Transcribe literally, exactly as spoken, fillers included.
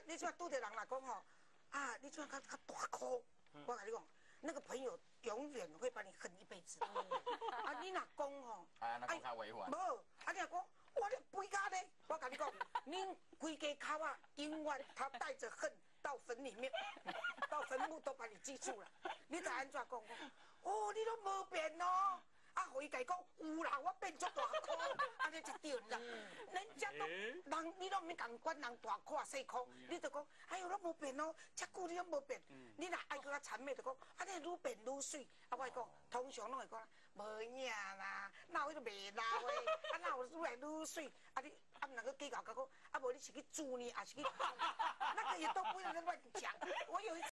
你像拄着人来讲吼，啊，你像较较大哭，我跟你讲，那个朋友永远会把你恨一辈子。啊，你若讲吼， 啊，那讲较委婉。 无，啊，你若讲，我咧肥家咧，我跟你讲，恁规家口啊，永远他带着恨到坟里面，到坟墓都把你记住了。你知安怎讲？哦，你都无变哦。啊，互伊家讲有啦，我变足大颗，安尼才对啦。人家都人，你都毋免共管人大颗细颗，你就讲，哎呦，都无变哦，遮久你都无变。你若爱搁较谄媚，就讲，安尼愈变愈水。啊，我讲，通常拢会讲，无影啦，哪有迄个袂老诶？啊，哪有愈来愈水？啊，你啊，毋能够计较讲，啊，无你是去煮呢，还是去？那个也都不能乱讲。我有一次。